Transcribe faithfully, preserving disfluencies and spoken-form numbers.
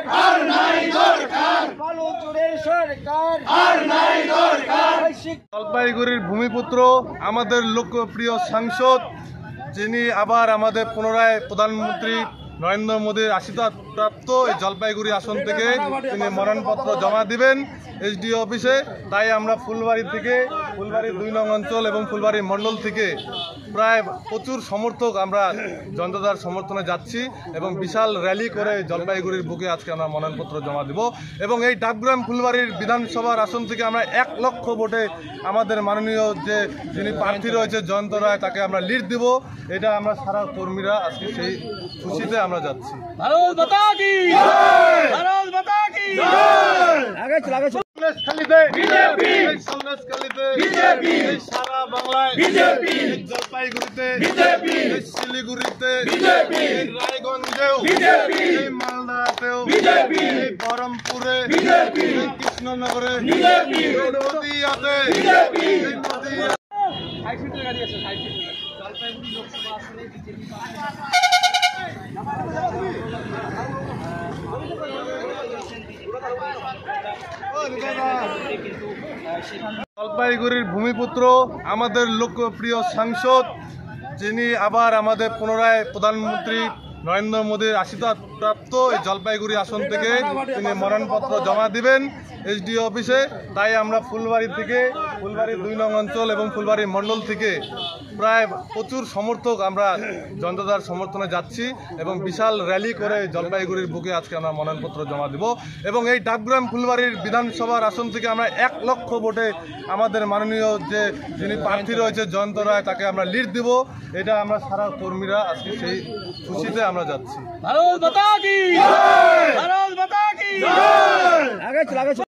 আর নাই দরকার বালু চোরের সরকার আর নাই দরকার জলপাইগুড়ির ভূমিপুত্র আমাদের লোকপ্রিয় সাংসদ যিনি আবার আমাদের পুনরায় প্রধানমন্ত্রী নরেন্দ্র মোদীর আশীর্বাদ প্রাপ্ত এই জলপাইগুড়ি আসন থেকে তিনি মনোনয়নপত্র জমা দিবেন এসডিও অফিসে। তাই আমরা ফুলবাড়ি থেকে ফুলবাড়ি দুই নং অঞ্চল এবং ফুলবাড়ি মণ্ডল থেকে প্রায় প্রচুর সমর্থক আমরা জনতার সমর্থনে যাচ্ছি এবং বিশাল র্যালি করে জলপাইগুড়ির বুকে আজকে আমরা মনোনয়নপত্র জমা দেব এবং এই ডাবগ্রাম ফুলবাড়ির বিধানসভার আসন থেকে আমরা এক লক্ষ ভোটে আমাদের মাননীয় যে যিনি প্রার্থী রয়েছে জয়ন্ত রায় তাকে আমরা লিড দিব। এটা আমরা সারা কর্মীরা আজকে সেই খুশিতে আমরা যাচ্ছি। ভারত মাতা কি জয় ভারত মাতা কি জয় আগে চল আগে চল সন্দেশখালীতে বিজেপি সন্দেশখালীতে বিজেপি সারা বাংলায় বিজেপি জলপাইগুড়িতে বিজেপি শিলিগুড়িতে বিজেপি রায়গঞ্জেও বিজেপি মালদাতেও বিজেপি বহরমপুরে বিজেপি কৃষ্ণনগরে বিজেপি নদিয়াতে বিজেপি নদিয়া জলপাইগুড়ির ভূমিপুত্র আমাদের লোকপ্রিয় সাংসদ যিনি আবার আমাদের পুনরায় প্রধানমন্ত্রী নরেন্দ্র মোদীর আশীর্বাদ প্রাপ্ত এই জলপাইগুড়ি আসন থেকে তিনি মনোনয়নপত্র জমা দিবেন এসডিও অফিসে। তাই আমরা ফুলবাড়ি থেকে ফুলবাড়ি দুই নং অঞ্চল এবং ফুলবাড়ি মণ্ডল থেকে প্রায় প্রচুর সমর্থক আমরা জনতার সমর্থনে যাচ্ছি এবং বিশাল র্যালি করে জলপাইগুড়ির বুকে আজকে আমরা মনোনয়নপত্র জমা দেব এবং এই ডাবগ্রাম ফুলবাড়ির বিধানসভার আসন থেকে আমরা এক লক্ষ ভোটে আমাদের মাননীয় যে যিনি প্রার্থী রয়েছে জয়ন্ত রায় তাকে আমরা লিড দিব। এটা আমরা সারা কর্মীরা আজকে সেই খুশিতে আমরা যাচ্ছি। ভারত মাতা কি জয় ভারত মাতা কি জয় আগে চল আগে চল